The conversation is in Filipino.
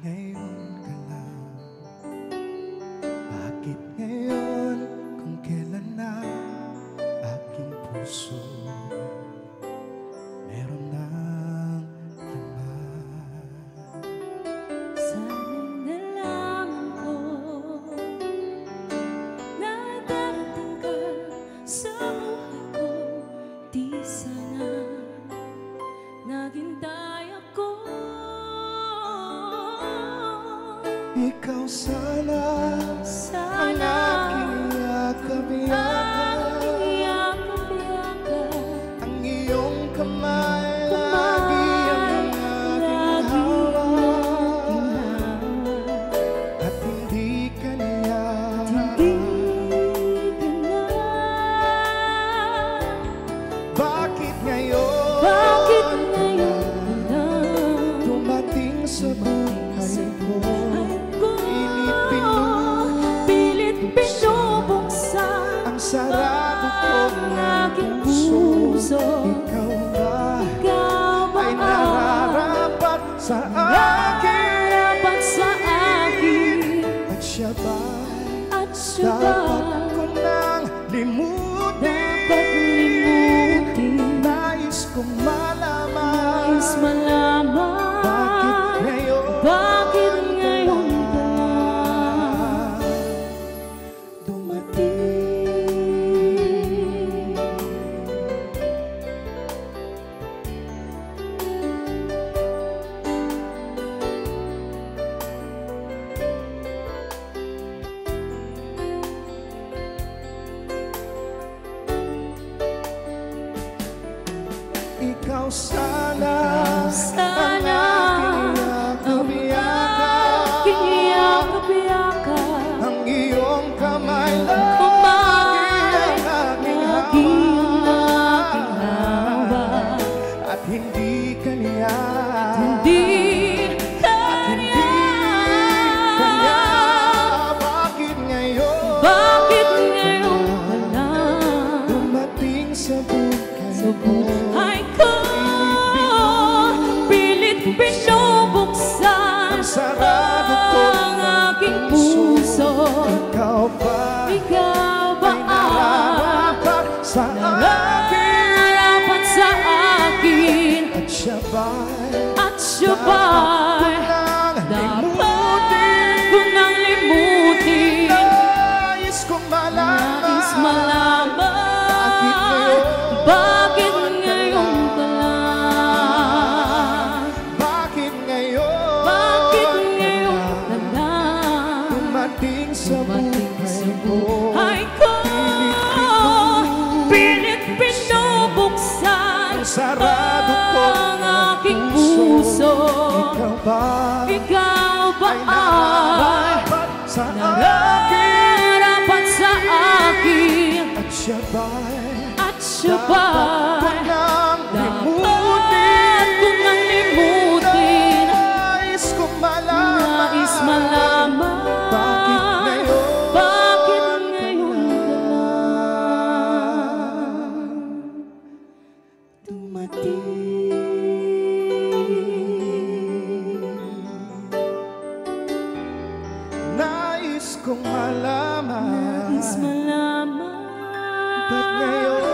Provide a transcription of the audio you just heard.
ngayon ka lang? Bakit ngayon kung kailan na aking puso meron ng laman? Sana'y nalaman ko na darating ka sa buhay ko. Di sana naghintay ako. Ikaw sana ang aking yakap-yakap, ang iyong kamay lagi ang aking hawak, at hindi ka niya. Bakit ngayon? Bakit ngayon dumating sa buhay ko? Pilit pinubuksan Ang sarado kong aking puso. Ikaw ba Ikaw ay nararapat sa akin? Dapat sa akin. At siya ba At siya dapat ko nang limutin? dapat limutin. Nais kong malaman. Nais malaman. Bakit ngayon? Bakit ngayon ka dumating? Ikaw sana ang aking yakap-yakap, yakap-yakap. ang iyong kamay Kumay, lagi ang lagi ang aking aking hawak, hawak. at hindi ka niya. Hindi Kanya. Bakit ngayon? Bakit ngayon ka lang dumating sa sa buhay ko? buhay ko? Pilit pinubuksan Ang sarado ko ang aking puso. Ikaw ba Ikaw ba ay nararapat sa akin? nararapat sa akin? At siya ba'y At siya dapat ba'y limutin? ko nang limutin? Nais kong Nais malaman. Bakit Bakit ngayon ka lang? Bakit ngayon? Bakit ngayon ka lang dumating sa dumating sa buhay buhay ko? ko? Pilit pinubuksan Ang sarado ko ang aking puso. Ikaw ba Ikaw ba ay ay nararapat sa akin? nararapat sa akin? At siya ba'y At siya dapat ko ba'y nang dapat ko nang limutin? Nais kong malaman. Nais malaman. Bakit ngayon? Bakit ngayon ka lang dumating? Nais kong malaman. Nais malaman. Bakit ngayon?